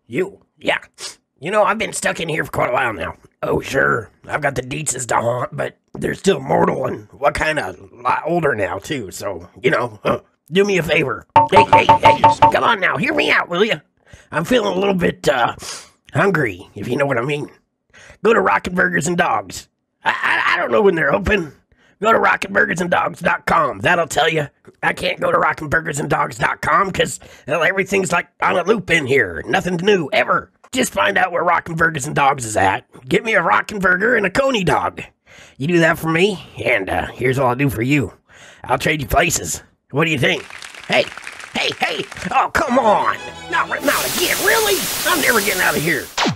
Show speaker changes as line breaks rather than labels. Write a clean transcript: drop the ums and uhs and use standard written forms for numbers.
You. Yeah. You know, I've been stuck in here for quite a while now. Oh, sure. I've got the deetses to haunt, but they're still mortal and what kind of lot older now, too. So, do me a favor. Hey, come on now. Hear me out, will you? I'm feeling a little bit, hungry, if you know what I mean. Go to Rockin Burgers N Dogs. I don't know when they're open. Go to rockinburgersanddogs.com. That'll tell you. I can't go to rockinburgersanddogs.com because everything's like on a loop in here. Nothing new, ever. Just find out where Rockin Burgers N Dogs is at. Get me a Rockin Burger and a Coney dog. You do that for me, and here's what I'll do for you. I'll trade you places. What do you think? Hey. Oh, come on. Not again, really? I'm never getting out of here.